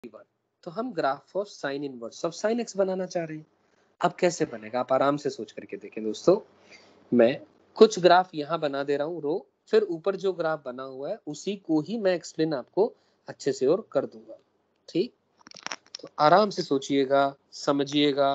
तो हम graph of sine inverse of sine x बनाना चाह रहे हैं। अब कैसे बनेगा आप आराम से सोच करके देखें दोस्तों। मैं कुछ ग्राफ यहाँ बना दे रहा हूँ रो, फिर ऊपर जो ग्राफ बना हुआ है उसी को ही मैं एक्सप्लेन आपको अच्छे से और कर दूंगा। ठीक, तो आराम से सोचिएगा, समझिएगा।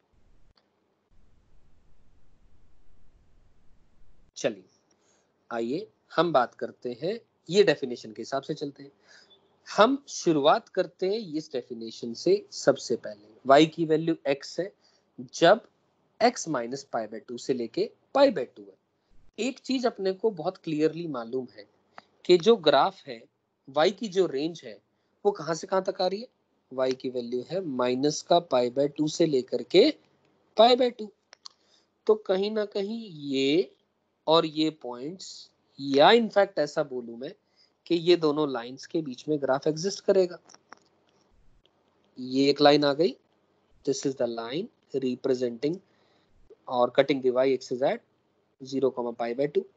चलिए आइए हम बात करते हैं, ये डेफिनेशन के हिसाब से चलते हैं। हम शुरुआत करते हैं इस डेफिनेशन से। सबसे पहले y की वैल्यू x है जब x माइनस पाई बाय 2 से लेके पाई बाय 2 है। एक चीज अपने को बहुत क्लियरली मालूम है कि जो ग्राफ है y की जो रेंज है वो कहां से कहां तक आ रही है। y की वैल्यू है माइनस का पाई बाय 2 से लेकर के पाई बाय 2। तो कहीं ना कहीं ये और ये पॉइंट्स, या इनफैक्ट ऐसा बोलूं मैं कि ये दोनों लाइंस के बीच में ग्राफ एग्जिस्ट करेगा। ये एक लाइन आ गई, this is the line representing और cutting the y axis at 0, pi by 2,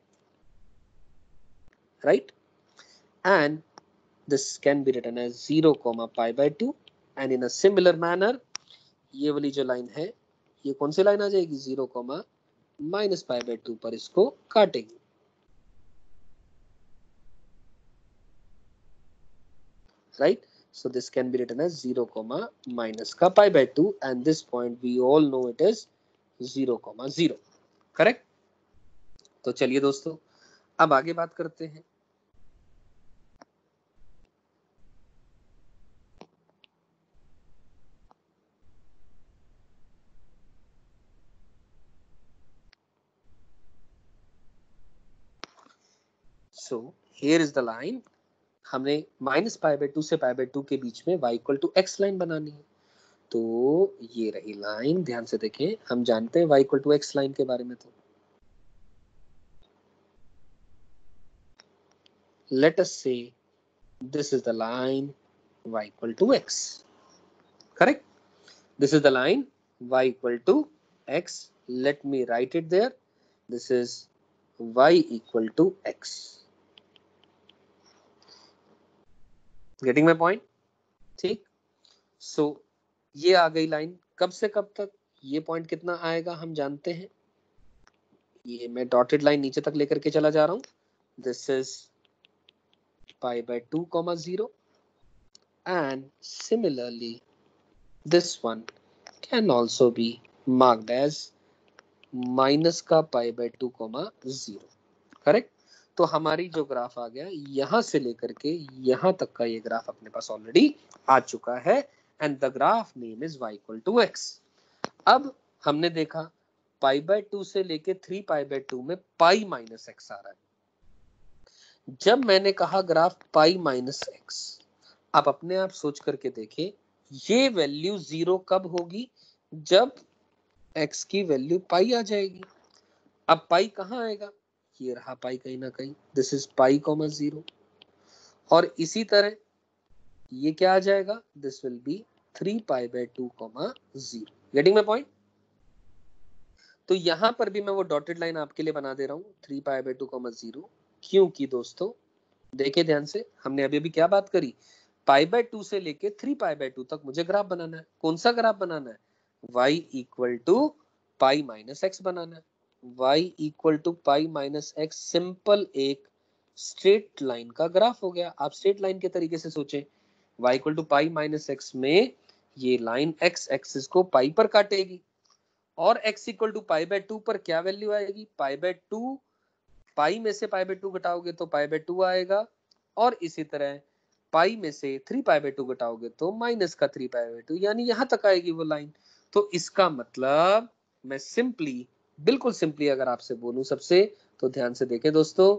right. And this can be written as 0, pi by 2 and in a similar manner ये वाली जो लाइन है ये कौन सी लाइन आ जाएगी, 0, माइनस पाई बाय 2 पर इसको काटेगी, right? So this can be written as 0, minus का pi by 2 and this point we all know it is 0, 0, correct? तो चलिए दोस्तों अब आगे बात करते हैं। So here is the line, हमने माइनस पाई बाय 2 से पाई बाय 2 के बीच में y equal to x line बनानी है। तो ये रही लाइन, ध्यान से देखें, हम जानते हैं y equal to x line के बारे में। तो let us say this is the line y equal to x, correct? This is the line y equal to x. Let me write it there. This is y equal to x. Getting my point? ठीक। So ये आ गई line, कब से कब तक, ये point कितना आएगा हम जानते हैं। ये मैं डॉटेड लाइन नीचे तक लेकर के चला जा रहा हूं। This is pi by 2, 0 and similarly this one can also be marked as minus का पाई बाय 2, 0, करेक्ट। तो हमारी जो ग्राफ आ गया यहां से लेकर के यहां तक का ये ग्राफ अपने पास ऑलरेडी आ चुका है and the graph name is y equal to x। अब हमने देखा पाई बाय 2 से लेके 3 पाई बाय 2 में पाई माइनस x आ रहा है। जब मैंने कहा ग्राफ पाई माइनस x, आप अपने आप सोच करके देखें ये वैल्यू 0 कब होगी, जब x की वैल्यू पाई आ जाएगी। अब पाई कहां आएगा, ये रहा पाई कहीं ना कहीं, दिस इज पाई, 0। और इसी तरह ये क्या आ जाएगा, this will be 3 pi by 2, 0। Getting my point? तो यहां पर भी मैं वो डॉटेड लाइन आपके लिए बना दे रहा हूं, 3 पाई बाय 2, 0, क्योंकि दोस्तों देखिए ध्यान से, हमने अभी अभी क्या बात करी, पाई बाय 2 से लेके 3 पाई बाय 2 तक मुझे ग्राफ बनाना है। कौन सा ग्राफ बनाना है, y equal to pi minus x बनाना है। y equal to pi minus x simple एक स्ट्रेट लाइन का ग्राफ हो गया। आप स्ट्रेट लाइन के तरीके से सोचें, y equal to pi minus x में ये लाइन x एक्सिस को पाई पर काटेगी और x equal to pi by 2 पर क्या वैल्यू आएगी, पाई बाय 2, पाई में से पाई बाय 2 घटाओगे तो पाई बाय 2 आएगा, और इसी तरह पाई में से 3 पाई बाय 2 घटाओगे तो माइनस का 3 पाई बाय 2, यानी यहां तक आएगी वो लाइन। तो इसका मतलब मैं सिंपली, बिल्कुल सिंपली अगर आपसे बोलूं सबसे, तो ध्यान से देखें दोस्तों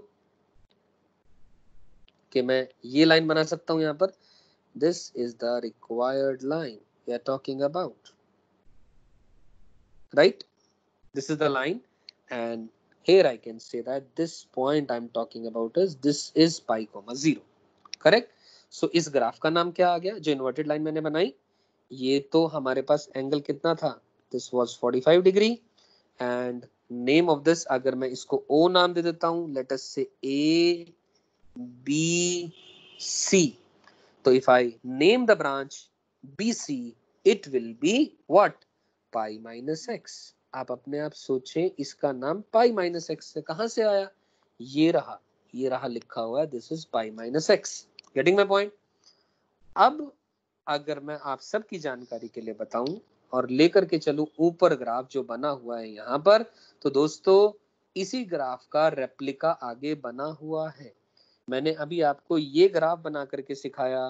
कि मैं ये लाइन बना सकता हूं यहां पर, this is the required line we are talking about, right? This is the line and here I can say that this point I'm talking about is this is pi, 0, correct? So इस graph का नाम क्या आ गया, जो inverted line मैंने बनाई, ये तो हमारे पास एंगल कितना था, this was 45 degree and name of this, अगर मैं इसको O नाम दे देता हूं, let us say A B C, तो if I name the branch BC, it will be what, pi minus x. आप अपने आप सोचें, इसका नाम पाई माइनस एक्स से कहां से आया? ये रहा लिखा हुआ है, this is pi minus x. Getting my point? अब अगर मैं आप सबकी जानकारी के लिए बताऊं और लेकर के चलूं ऊपर ग्राफ जो बना हुआ है यहाँ पर, तो दोस्तों इसी ग्राफ का रेप्लिका आगे बना हुआ है। मैंने अभी आपको ये ग्राफ बना करके सिखाया,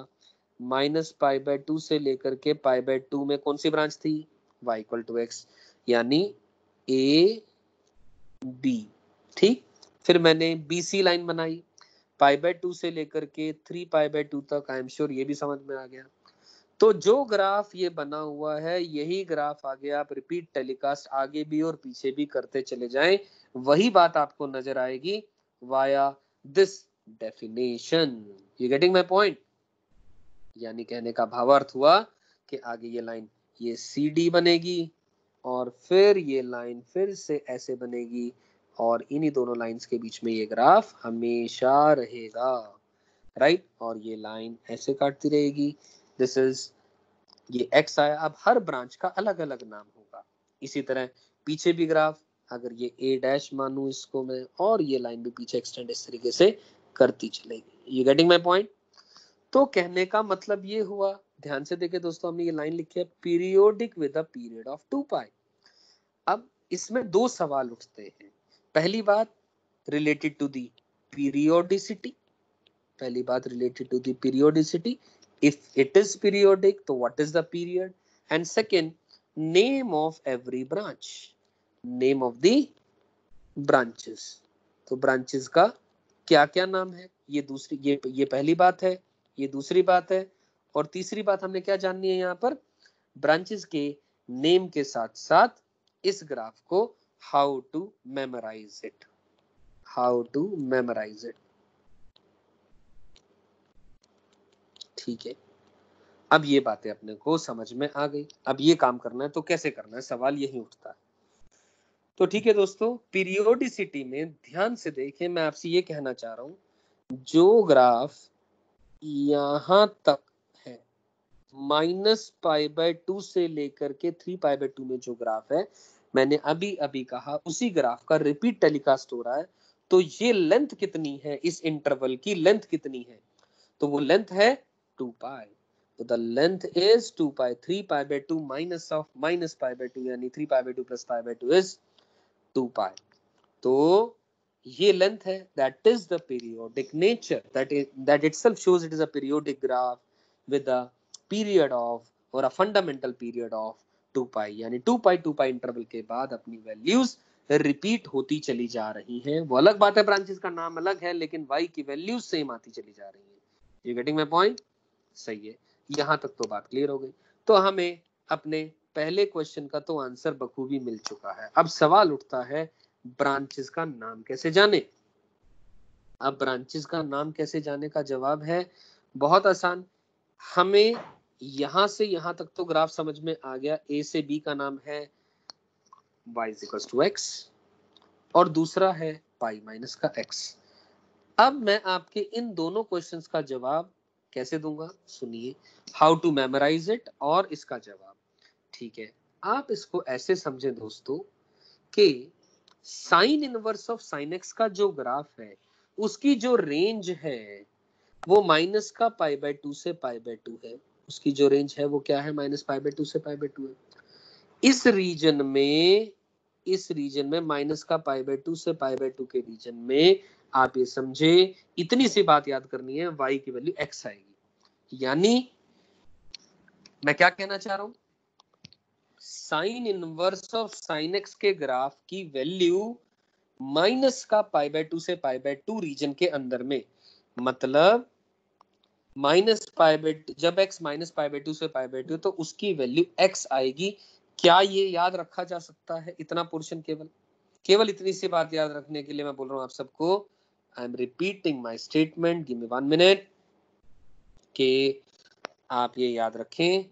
-π/2 से लेकर के π/2 में कौन सी ब्रांच थी? y इक्वल टू एक्स, यानी ए बी। ठीक, फिर मैंने BC लाइन बनाई π/2 से लेकर के 3π/2 तक। आई एम श्योर ये भी समझ में आ गया। तो जो ग्राफ ये बना हुआ है, यही ग्राफ आगे आप रिपीट टेलीकास्ट आगे भी और पीछे भी करते चले जाएं, वही बात आपको नजर आएगी via this definition. You getting my point? यानी कहने का भावार्थ हुआ कि आगे ये लाइन ये CD बनेगी और फिर ये लाइन फिर से ऐसे बनेगी और इन्हीं दोनों लाइंस के बीच में ये ग्राफ हमेशा रहेगा, राइट? और ये लाइन ऐसे काटती रहेगी। दिस इज, ये x आया। अब हर ब्रांच का अलग अलग नाम होगा। इसी तरह पीछे भी ग्राफ, अगर ये A' मानूं इसको मैं, और ये लाइन भी पीछे एक्सटेंड इस तरीके से करती चलेगी। You getting my point? तो कहने का मतलब ये हुआ, ध्यान से देखे दोस्तों, हमने ये लाइन लिखी है periodic with a period of 2π। अब इसमें दो सवाल उठते हैं। पहली बात रिलेटेड टू दी पीरियोडिसिटी, पहली बात related to the periodicity, if it is periodic तो what is the period, and second name of every branch, name of the branches. तो ब्रांचेस का क्या क्या नाम है, ये दूसरी, ये पहली बात है, ये दूसरी बात है। और तीसरी बात हमने क्या जाननी है यहाँ पर? ब्रांचेस के नेम के साथ साथ इस ग्राफ को how to memorize it, how to memorize it. ठीक है, अब ये बातें अपने को समझ में आ गई। अब ये काम करना है तो कैसे करना है, सवाल यही उठता है। तो ठीक है दोस्तों, पीरियोडिसिटी में ध्यान से देखें, मैं आपसे ये कहना चाह रहा हूं, जो ग्राफ यहां तक है -π/2 से लेकर के 3π/2 में जो ग्राफ है, मैंने अभी अभी कहा उसी ग्राफ का रिपीट टेलीकास्ट हो रहा है। तो ये लेंथ कितनी है, इस इंटरवल की लेंथ कितनी है? तो वो लेंथ है 2π। तो the length is 2π, 3π/2 minus of -π/2, यानी 3π/2 प्लस π/2 इज 2π। तो ये लेंथ है, that is the periodic nature, that itself shows it is a periodic graph with a period of or a fundamental period of 2π, यानी 2π interval के बाद अपनी values repeat होती चली जा रही हैं। वो अलग बात है, ब्रांचेस का नाम अलग है, लेकिन y की वैल्यूज सेम आती चली जा रही है। You getting my point? सही है, यहां तक तो बात क्लियर हो गई। तो हमें अपने पहले क्वेश्चन का तो आंसर बखूबी मिल चुका है। अब सवाल उठता है ब्रांचेस का नाम कैसे जाने। अब ब्रांचेस का नाम कैसे जाने का जवाब है बहुत आसान। हमें यहां से यहां तक तो ग्राफ समझ में आ गया। A से B का नाम है y = x और दूसरा है पाई माइनस का x। अब मैं आपके इन दोनों क्वेश्चंस का जवाब कैसे दूंगा, सुनिए, हाउ टू मेमोराइज इट और इसका जवाब। ठीक है, आप इसको ऐसे समझे दोस्तों कि sine inverse of sine x का जो ग्राफ है, उसकी जो रेंज है वो माइनस का π/2 से π/2 है। उसकी जो रेंज है वो क्या है, -π/2 से π/2 है। इस रीजन में माइनस का π/2 से π/2 के रीजन में आप ये समझे, इतनी सी बात याद करनी है, y की वैल्यू x आएगी। यानी मैं क्या कहना चाह रहा हूं, sine inverse of sine x के ग्राफ की वैल्यू माइनस का π/2 से π/2 रीजन के अंदर में, मतलब -π/2, जब x -π/2 से π/2 तो उसकी वैल्यू x आएगी। क्या ये याद रखा जा सकता है? इतना पोर्शन केवल इतनी सी बात याद रखने के लिए मैं बोल रहा हूं आप सबको। I am repeating my statement, give me 1 minute, कि आप ये याद रखें,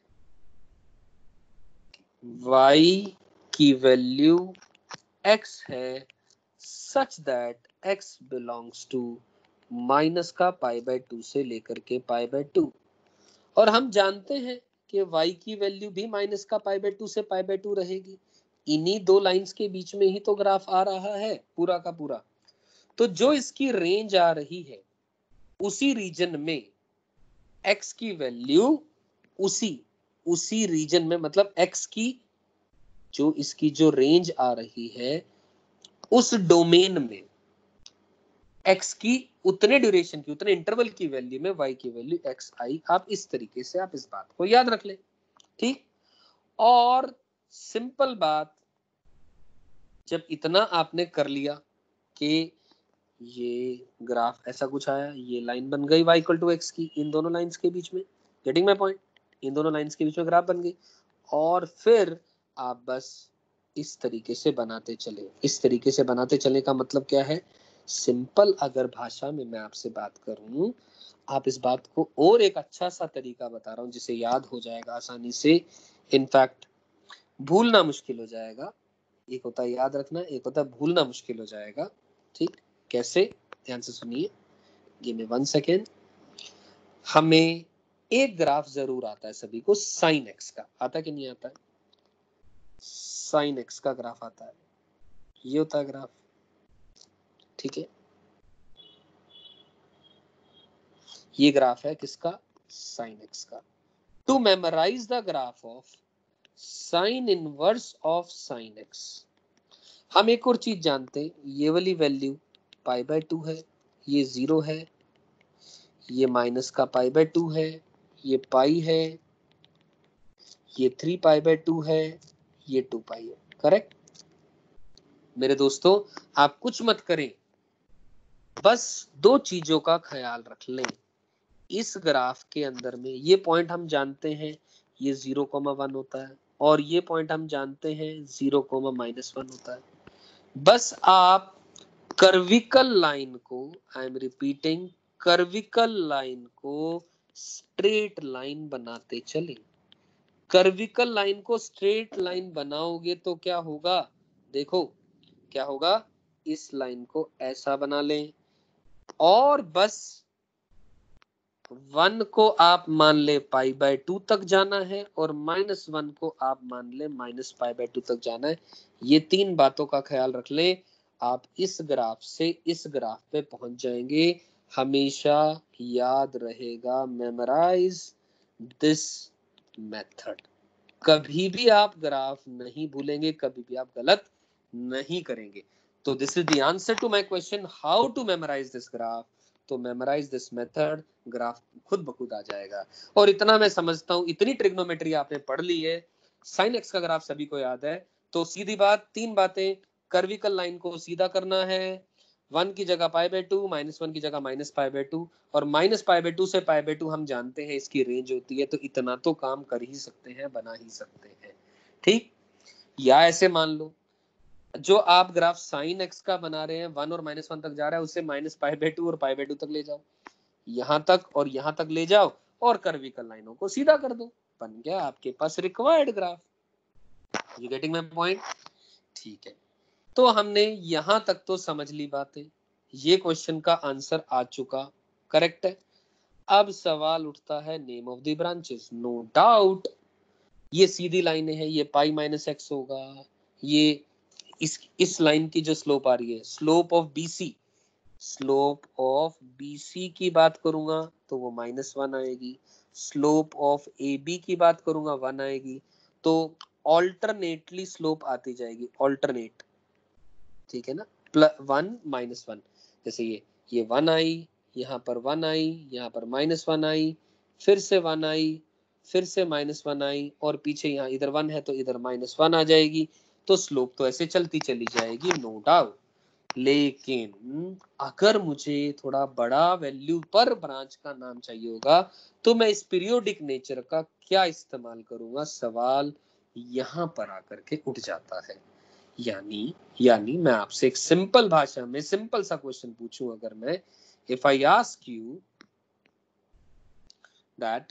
y की वैल्यू x है such that x belongs to minus का π/2 से लेकर के π/2, और हम जानते हैं कि y की वैल्यू भी माइनस का π/2 से π/2 रहेगी। इन्हीं दो लाइंस के बीच में ही तो ग्राफ आ रहा है पूरा का पूरा। तो जो इसकी रेंज आ रही है उसी रीजन में x की वैल्यू उसी रीजन में, मतलब x की जो इसकी जो रेंज आ रही है उस डोमेन में x की उतने ड्यूरेशन की, उतने इंटरवल की वैल्यू में y की वैल्यू xi। आप इस तरीके से आप इस बात को याद रख लें, ठीक। और सिंपल बात, जब इतना आपने कर लिया कि ये ग्राफ ऐसा कुछ आया, ये लाइन बन गई y इक्वल टू एक्स की इन दोनों लाइंस के बीच में, गेटिंग माय पॉइंट, इन दोनों लाइंस के बीच में ग्राफ बन गई, और फिर आप बस इस तरीके से बनाते चले। इस तरीके से बनाते चले का मतलब क्या है, सिंपल अगर भाषा में मैं आपसे बात करूं, आप इस बात को और एक अच्छा सा तरीका बता रहा हूं जिसे याद हो जाएगा आसानी से, इनफैक्ट भूलना मुश्किल हो जाएगा। एक होता है याद रखना, एक होता है भूलना मुश्किल हो जाएगा, ठीक। कैसे, ध्यान से सुनिए, गिव मी 1 सेकेंड। हमें एक ग्राफ जरूर आता है सभी को, साइन एक्स का आता कि नहीं आता है, साइन एक्स का ग्राफ आता है, ये होता है ग्राफ, ठीक है। ये ग्राफ है किसका, साइन एक्स का। To memorize the graph of sine inverse of sine x, हम एक और चीज जानते हैं, ये वाली वैल्यू π/2 है, ये 0 है, ये माइनस का π/2 है, ये पाई है, ये 3π/2 है, ये 2π है, करेक्ट। मेरे दोस्तों आप कुछ मत करें, बस दो चीजों का ख्याल रख लें। इस ग्राफ के अंदर में ये पॉइंट हम जानते हैं ये 0,1 होता है, और ये पॉइंट हम जानते हैं 0,-1 होता है। बस आप कर्विकल लाइन को, I am repeating, curvical line को स्ट्रेट लाइन बनाते चले। कर्विकल लाइन को स्ट्रेट लाइन बनाओगे तो क्या होगा, देखो क्या होगा, इस लाइन को ऐसा बना लें, और बस 1 को आप मान ले π/2 तक जाना है, और -1 को आप मान ले -π/2 तक जाना है। ये तीन बातों का ख्याल रख लें, आप इस ग्राफ से इस ग्राफ पे पहुंच जाएंगे। हमेशा याद रहेगा, मेमोराइज दिस मेथड। कभी भी आप ग्राफ नहीं भूलेंगे, कभी भी आप गलत नहीं करेंगे। तो this is the answer to my question, how to memorize this graph. तो मेमोराइज दिस मेथड, ग्राफ खुद ब खुद आ जाएगा। और इतना मैं समझता हूं, इतनी ट्रिग्नोमेट्री आपने पढ़ ली है, साइन एक्स का ग्राफ सभी को याद है, तो सीधी बात, तीन बातें, कर्विकल लाइन को सीधा करना है, 1 की जगह π/2, -1 की जगह -π/2, और -π/2 से π/2 हम जानते हैं इसकी रेंज होती है, तो इतना तो काम कर ही सकते हैं, बना ही सकते हैं, ठीक। या ऐसे मान लो, जो आप ग्राफ साइन एक्स का बना रहे हैं 1 और -1 तक जा रहा है, उसे -π/2 और π/2 तक ले जाओ, यहां तक और यहां तक ले जाओ, और कर्विकल लाइनों को सीधा कर दो, बन गया आपके पास required graph. You getting my point, ठीक है। तो हमने यहां तक तो समझ ली बातें, ये क्वेश्चन का आंसर आ चुका, करेक्ट है। अब सवाल उठता है name of the branches. No doubt ये सीधी लाइन है, ये π-x होगा, ये इस लाइन की जो स्लोप आ रही है, slope of BC, slope of BC की बात करूंगा तो वो -1 आएगी, स्लोप ऑफ AB की बात करूंगा 1 आएगी, तो ऑल्टरनेटली स्लोप आती जाएगी, ऑल्टरनेट, ठीक है ना, +1 -1, जैसे ये 1 आई, यहाँ पर 1 आई, यहाँ पर -1 आई, फिर से 1 आई, फिर से -1 आई, और पीछे यहाँ इधर 1 है तो इधर -1 आ जाएगी, तो स्लोप तो ऐसे चलती चली जाएगी, नो डाउट। लेकिन अगर मुझे थोड़ा बड़ा वैल्यू पर ब्रांच का नाम चाहिए होगा, तो मैं इस पीरियोडिक नेचर का क्या इस्तेमाल करूंगा, सवाल यहाँ पर आकर के उठ जाता है। यानी मैं आपसे एक सिंपल भाषा में सिंपल सा क्वेश्चन पूछूं, अगर मैं, if I ask you that,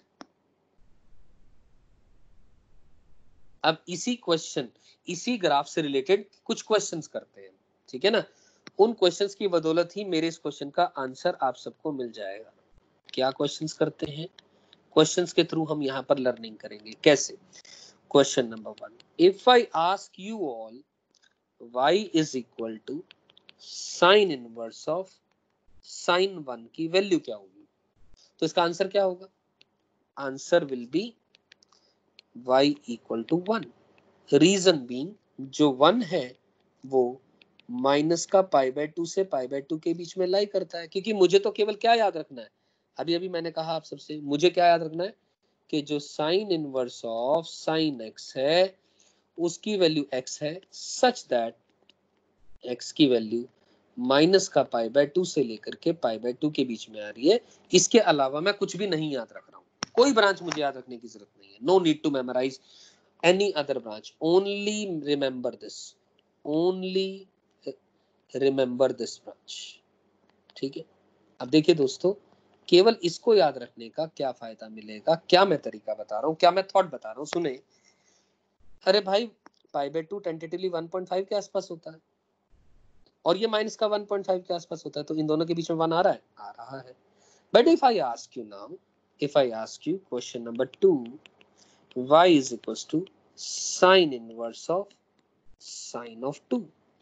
अब इसी ग्राफ से रिलेटेड कुछ क्वेश्चंस करते हैं, ठीक है ना। उन क्वेश्चंस की बदौलत ही मेरे इस क्वेश्चन का आंसर आप सबको मिल जाएगा। क्या क्वेश्चंस करते हैं, क्वेश्चंस के थ्रू हम यहाँ पर लर्निंग करेंगे। कैसे? Question number 1, if I ask you all y is equal to sine inverse of sine 1 की वैल्यू क्या होगी, तो इसका आंसर क्या होगा? Answer will be y equal to 1। Reason being, जो 1 है वो माइनस का π/2 से π/2 के बीच में लाई करता है, क्योंकि मुझे तो केवल क्या याद रखना है, अभी अभी मैंने कहा आप सबसे, मुझे क्या याद रखना है कि जो sine inverse of sine x है उसकी वैल्यू x है, सच दैट x की वैल्यू माइनस का π/2 से लेकर के π/2 के बीच में आ रही है। इसके अलावा मैं कुछ भी नहीं याद रख रहा हूँ, कोई ब्रांच मुझे याद रखने की जरूरत नहीं है। No need to memorize any other branch, only remember this, only remember this branch। ठीक है, अब देखिए दोस्तों, केवल इसको याद रखने का क्या फायदा मिलेगा, क्या मैं तरीका बता रहा हूँ, क्या मैं थॉट बता रहा हूँ, सुने। अरे भाई π/2 टेंटेटिवली 1.5 के आसपास होता है और ये माइनस का 1.5 के आसपास होता है, तो इन दोनों के बीच में 1 आ रहा है, आ रहा है। But if I ask you now, if I ask you question number 2, y is equals to sin inverse of sin of 2।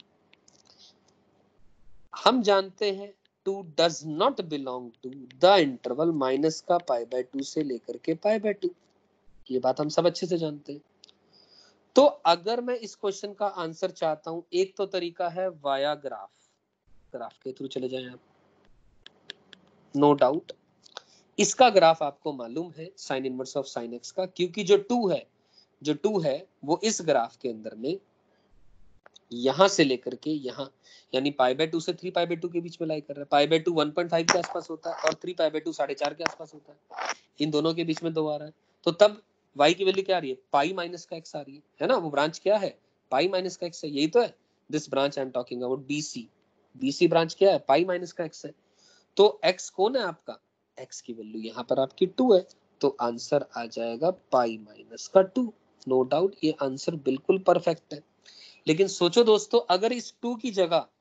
हम जानते हैं 2 does not belong to the interval minus का π/2 से लेकर के π/2, ये बात हम सब अच्छे से जानते हैं। तो अगर मैं इस क्वेश्चन का आंसर चाहता हूं, एक तो तरीका है वाया ग्राफ, ग्राफ के थ्रू चले जाएं आप, नो डाउट। इसका ग्राफ आपको मालूम है sine inverse of sine x का, क्योंकि जो 2 है वो इस ग्राफ के अंदर में यहां से लेकर के यहां, यानी π/2 से 3π/2 के बीच में लाई कर रहा है। π/2 1.5 के आसपास होता है और 3π/2 4.5 के आसपास होता है, इन दोनों के बीच में 2 आ रहा है। तो तब y की वैल्यू क्या आ रही है? पाई माइनस का x आ रही है ना। वो ब्रांच क्या है? पाई माइनस का x है, यही तो है। This branch I am talking about BC branch क्या है? पाई माइनस का x है। तो x कौन है आपका? x की वैल्यू यहाँ पर आपकी 2 है, तो आंसर आ जाएगा पाई माइनस का 2। नो डाउट ये आंसर बिल्कुल परफेक्ट है। लेकिन सोचो दोस्तों, अगर इस 2 की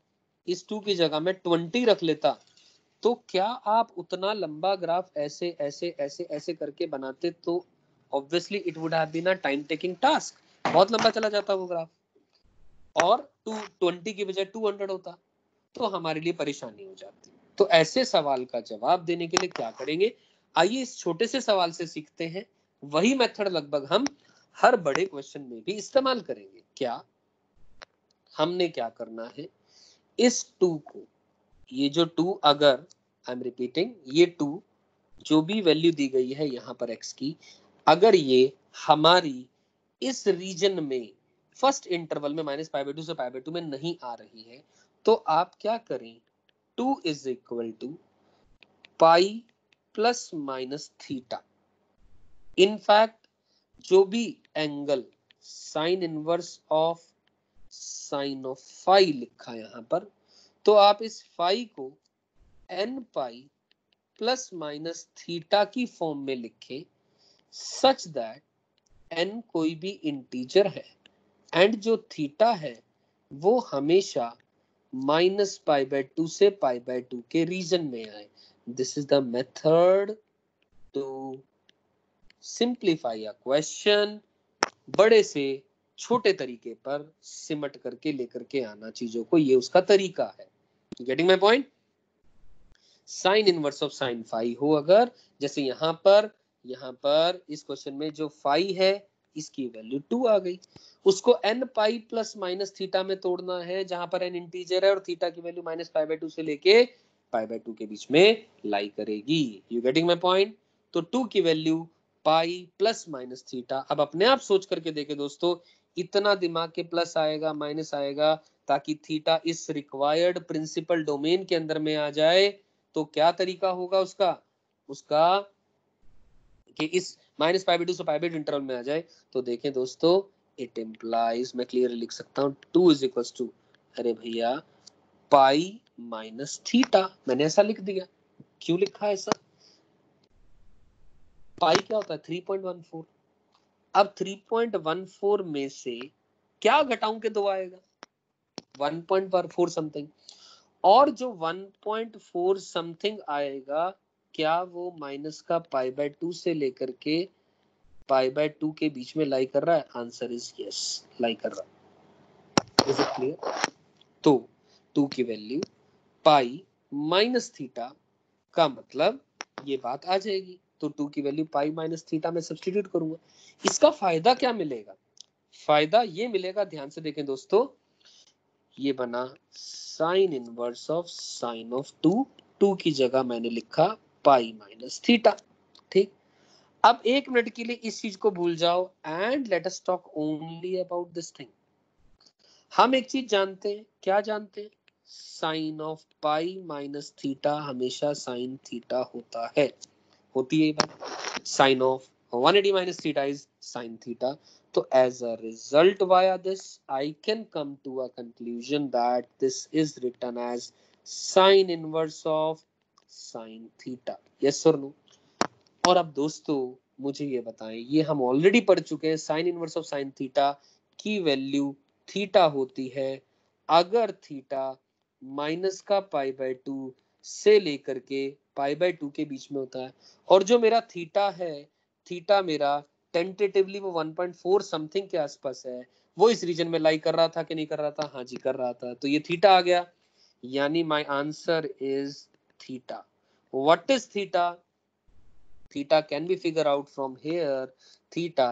जगह मैं 20 रख लेता, तो क्या आप उतना लंबा ग्राफ ऐसे ऐसे ऐसे ऐसे करके बनाते? तो obviously it would have been a time taking task, बहुत लंबा चला जाता वो ग्राफ, और 220 की बजाय 200 होता, तो हमारे लिए परेशानी हो जाती। तो ऐसे सवाल का जवाब देने के लिए क्या करेंगे, आइए इस छोटे से सवाल से सीखते हैं। वही मेथड लगभग हम हर बड़े क्वेश्चन में भी इस्तेमाल करेंगे। क्या हमने क्या करना है, इस 2 को, ये जो 2, अगर आई एम रिपीटिंग, ये 2 जो भी वैल्यू दी गई है यहाँ पर x की, अगर ये हमारी इस रीजन में फर्स्ट इंटरवल में माइनस π/2 से π/2 में नहीं आ रही है, तो आप क्या करें, 2 is equal to pi plus minus theta. In fact जो भी angle sine inverse of sine of phi लिखा यहाँ पर, तो आप इस फाई को n pi plus minus theta की फॉर्म में लिखें, सच दैट n कोई भी इंटीजर है एंड जो थीटा है वो हमेशा माइनस π/2 से π/2 के रीजन में आए। This is the method to simplify a question, बड़े से छोटे तरीके पर सिमट करके लेकर के आना चीजों को, ये उसका तरीका है। Getting my point? Sine inverse of sine phi हो अगर, जैसे यहाँ पर इस क्वेश्चन में जो फाई है इसकी वैल्यू 2 आ गई, उसको n pi plus minus theta में तोड़ना है, जहां पर n इंटीजर है और थीटा की वैल्यू माइनस π/2 से लेके π/2 के बीच में लाई करेगी। You getting my point? तो 2 की value pi plus minus theta. अब अपने आप सोच करके देखे दोस्तों, इतना दिमाग के प्लस आएगा माइनस आएगा ताकि थीटा इस रिक्वायर्ड प्रिंसिपल डोमेन के अंदर में आ जाए। तो क्या तरीका होगा उसका कि इस माइनस π/2 से π/2 इंटरवल में आ जाए। तो देखें दोस्तों, इट इम्प्लाइज, मैं क्लियरली लिख सकता हूँ 2 इज इक्वल टू, अरे भैया पाई माइनस थीटा, मैंने ऐसा लिख दिया। क्यों लिखा ऐसा? पाई क्या होता है? 3.14। अब 3.14 में से क्या घटाऊं के 2 आएगा? 1.14 समथिंग, और जो 1.4 समथिंग आएगा, क्या वो माइनस का पाई बाय 2 से लेकर के पाई बाय 2 के बीच में लाई कर रहा है? आंसर इज यस, लाई कर रहा है। Is it clear? तो 2 की वैल्यू पाई माइनस थीटा का मतलब ये बात आ जाएगी। तो 2 की वैल्यू पाई माइनस थीटा में सब्स्टिट्यूट करूंगा। इसका फायदा क्या मिलेगा? फायदा ये मिलेगा, ध्यान से देखें दोस्तों, ये बना sine inverse of sine of 2, 2 की जगह मैंने लिखा पाई माइनस थीटा। ठीक, अब 1 मिनट के लिए इस चीज को भूल जाओ and let us talk only about this thing. हम एक चीज जानते हैं, क्या जानते हैं? Sine of pi minus theta हमेशा साइन थीटा होता है, होती है ये बात। Sine of 180 minus theta is sine theta. तो as a result via this I can come to a conclusion that this is written as sin inverse of sin theta. Yes or no? और अब दोस्तों मुझे ये बताएं, ये हम already पढ़ चुके हैं, sine inverse of sine theta की वैल्यू थीटा होती है अगर थीटा माइनस का पाई बाय 2 से लेकर के पाई बाय 2 के बीच में होता है। और जो मेरा थीटा है, थीटा मेरा टेंटेटिवली वो 1.4 समथिंग के आसपास है, वो इस रीजन में लाई कर रहा था कि नहीं कर रहा था? हाँ जी, कर रहा था। तो ये थीटा आ गया, यानी my answer is theta. What is theta? Theta can be figured out from here. Theta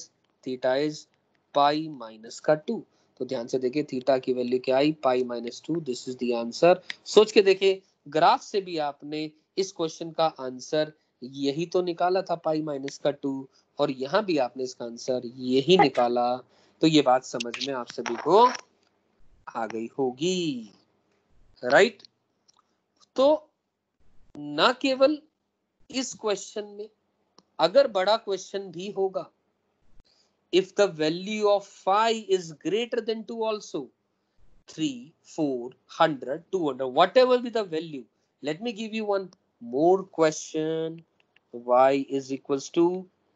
is pi minus का 2। तो ध्यान से देखिए, थीटा की वैल्यू क्या आई? Pi minus 2। This is the answer. सोच के देखिए, ग्राफ से भी आपने इस क्वेश्चन का आंसर यही तो निकाला था, पाई माइनस का 2, और यहाँ भी आपने इसका आंसर यही निकाला। तो ये बात समझ में आप सभी को आ गई होगी, राइट? तो ना केवल इस क्वेश्चन में, अगर बड़ा क्वेश्चन भी होगा, if the value of phi is greater than 2 also, 3, 4, 100, 200, whatever be the value, let me give you one more question. Y is equals to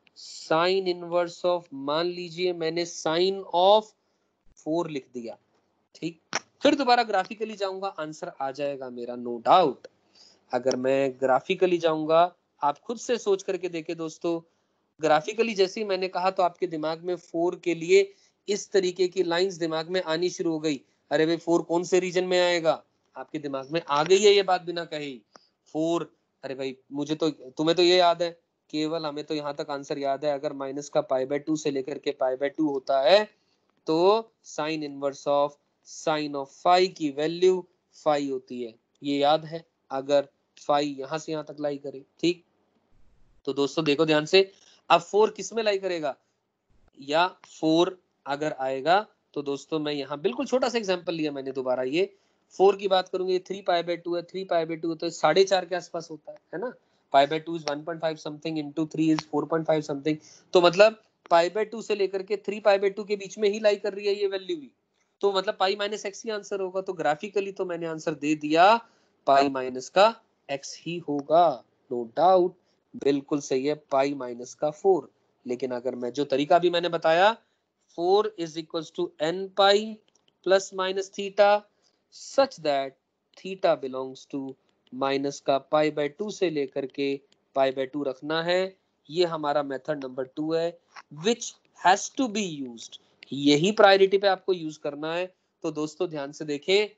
sin inverse of, मान लीजिए मैंने sin of 4 लिख दिया, ठीक, फिर दोबारा ग्राफिकली जाऊंगा, आंसर आ जाएगा मेरा, नो डाउट। अगर मैं ग्राफिकली जाऊंगा, आप खुद से सोच करके देखें दोस्तों, ग्राफिकली जैसे ही मैंने कहा तो आपके दिमाग में 4 के लिए इस तरीके की लाइंस दिमाग में आनी शुरू हो गई। अरे भाई 4 कौन से रीजन में आएगा? आपके दिमाग में आ गई है ये बात बिना कही, 4। अरे भाई मुझे तो, तुम्हें तो ये याद है, केवल हमें तो यहाँ तक आंसर याद है, अगर माइनस का पाई बाय 2 से लेकर के पाई बाय 2 होता है तो sine inverse of sine of phi की वैल्यू फाई होती है, ये याद है, अगर फाई यहां से यहां तक लाई करे, ठीक। तो दोस्तों देखो ध्यान से, अब 4 किस में लाई करेगा, या 4 अगर आएगा तो दोस्तों मैं यहाँ बिल्कुल छोटा सा एग्जांपल लिया मैंने, दोबारा ये 4 की बात करूंगी, 3 पाई बाय 2 है, 3 पाई बाय 2 तो 4.5 के आसपास होता है ना। Pi by 2 is 1.5 something into 3 is 4.5 something, तो मतलब पाई बाय 2 से लेकर के 3 पाई बाय 2 के बीच में ही लाई कर रही है ये वैल्यू भी, तो मतलब पाई माइनस एक्स ही आंसर होगा। तो ग्राफिकली तो मैंने आंसर दे दिया, पाई माइनस का एक्स ही होगा, नो डाउट, बिल्कुल सही है, पाई माइनस का 4। लेकिन अगर मैं जो तरीका भी मैंने बताया, 4 is equal to n pi plus minus theta, such that theta belongs to minus का पाई बाय 2 से लेकर के पाई बाय 2 रखना है, ये हमारा मेथड नंबर 2 है, which has to be used, यही प्रायोरिटी पे आपको यूज करना है। तो दोस्तों ध्यान से देखें,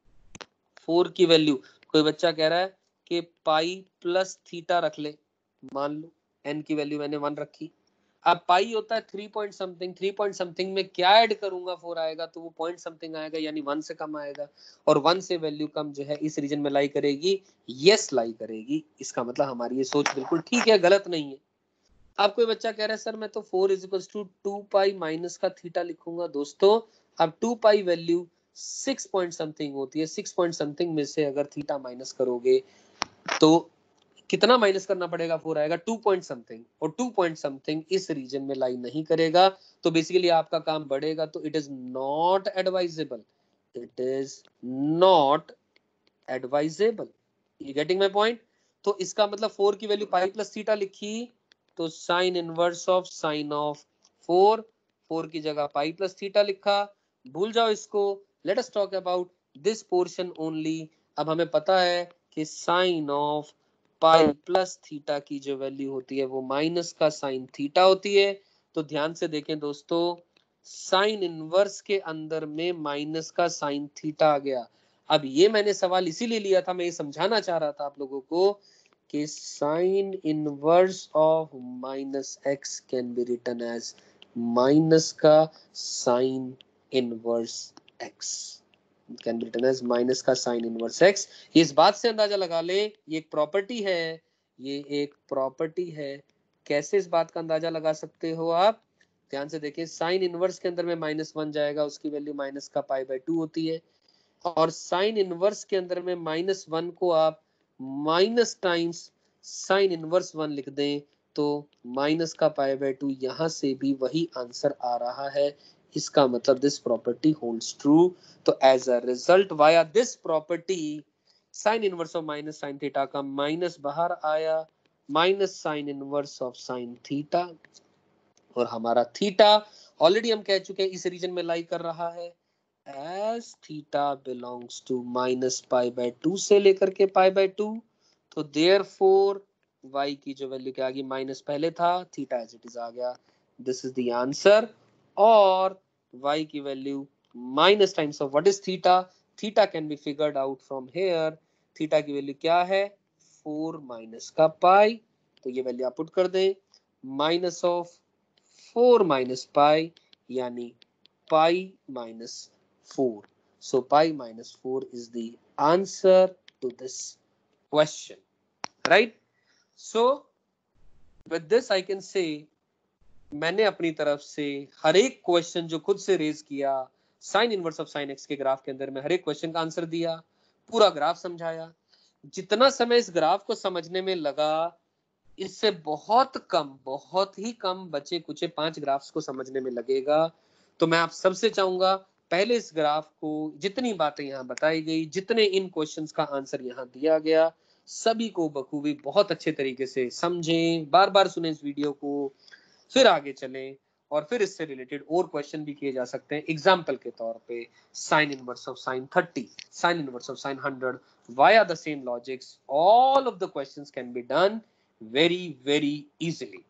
4 की वैल्यू, कोई बच्चा कह रहा है कि पाई प्लस थीटा रख ले, मान लो एन की वैल्यू मैंने 1 रखी, अब पाई होता है 3 पॉइंट समथिंग, 3 पॉइंट समथिंग में क्या ऐड करूंगा, 4 आएगा, तो वो पॉइंट समथिंग आएगा, यानी 1 से कम आएगा, और 1 से वैल्यू कम जो है इस रीजन में लाई करेगी, यस लाई करेगी। इसका मतलब हमारी ये सोच बिल्कुल ठीक है, गलत नहीं है। अब कोई बच्चा कह रहा है सर मैं तो 4 is equal to 2 pi minus का थीटा लिखूंगा। दोस्तों अब 2 पाई वैल्यू 6 पॉइंट समथिंग होती है, 6 पॉइंट समथिंग में से अगर थीटा माइनस करोगे तो कितना माइनस करना पड़ेगा, 4 आएगा, 2 पॉइंट समथिंग, और 2 पॉइंट समथिंग इस रीजन में लाई नहीं करेगा, तो बेसिकली आपका काम बढ़ेगा। तो it is not advisable, it is not advisable, you getting my point? तो इसका मतलब 4 की वैल्यू पाई प्लस थीटा लिखी, तो sine inverse of sine of 4, 4 की जगह पाई प्लस थीटा लिखा, भूल जाओ इसको, let us talk about this portion only. अब हमें पता है कि sine of pi plus theta की जो वैल्यू होती है वो माइनस का साइन थीटा होती है। तो ध्यान से देखें दोस्तों, साइन इनवर्स के अंदर में माइनस का साइन थीटा आ गया। अब ये मैंने सवाल इसीलिए लिया था, मैं ये समझाना चाह रहा था आप लोगों को कि sine inverse of minus x can be written as minus का sine inverse x, can be written as minus का साइन इनवर्स एक्स। इस बात से अंदाजा लगा ले, ये एक प्रॉपर्टी है, ये एक प्रॉपर्टी है। कैसे इस बात का अंदाजा लगा सकते हो आप? ध्यान से देखिए, साइन इनवर्स के अंदर में -1 जाएगा, उसकी वैल्यू माइनस का पाई/2 होती है। और साइन इनवर्स के अंदर में -1 को आप माइनस टाइम्स साइन इनवर्स 1 लिख दें तो माइनस का पाई/2, यहां से भी वही आंसर आ रहा है। इसका मतलब दिस प्रॉपर्टी होल्ड्स ट्रू। तो as a result via this property, sine inverse of minus sine theta का माइनस बाहर आया, minus sine inverse of sine theta. और हमारा थीटा ऑलरेडी हम कह चुके हैं इस रीजन में लाई कर रहा है, as theta belongs to -पाई/2 से लेकर के पाई/2। तो therefore y की जो वैल्यू क्या आ गई, माइनस पहले था, थीटा एज इट इज आ गया। This is the answer. और y की value minus times of what is theta, theta can be figured out from here. Theta की वैल्यू क्या है, 4 माइनस का पाई। तो ये वैल्यू आप पुट कर दें, माइनस ऑफ 4 माइनस पाई यानी pi minus 4. So pi minus 4 is the answer to this question, right? So with this I can say मैंने अपनी तरफ से हर एक क्वेश्चन जो खुद से रेज किया sine inverse of sine x के ग्राफ के अंदर में, हर एक क्वेश्चन का आंसर दिया, पूरा ग्राफ समझाया। जितना समय इस ग्राफ को समझने में लगा, इससे बहुत ही कम बचे कुचे 5 ग्राफ्स को समझने में लगेगा। तो मैं आप सबसे चाहूंगा, पहले इस ग्राफ को, जितनी बातें यहाँ बताई गई, जितने इन क्वेश्चंस का आंसर यहाँ दिया गया, सभी को बखूबी बहुत अच्छे तरीके से समझें, बार बार सुने इस वीडियो को, फिर आगे चलें। और फिर इससे रिलेटेड और क्वेश्चन भी किए जा सकते हैं। एग्जाम्पल के तौर पे sine inverse of sine 30, sine inverse of sine 100 via the same logics, all of the questions can be done very easily.